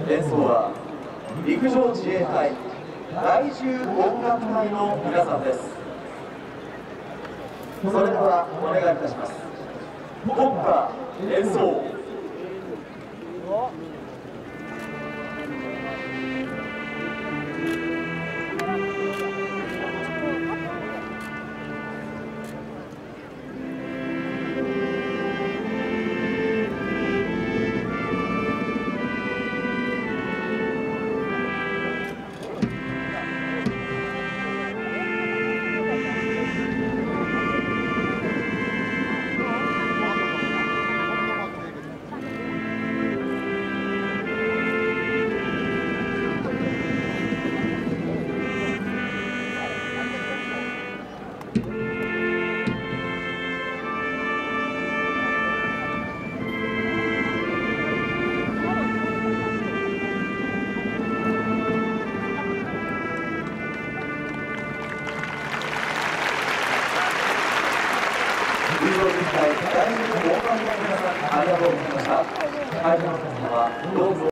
演奏は陸上自衛隊第10音楽隊の皆さんです。それではお願いいたします。国歌演奏。陸上自衛隊第10音楽隊の皆さん、ありがとうございました。会場の皆様はどうぞ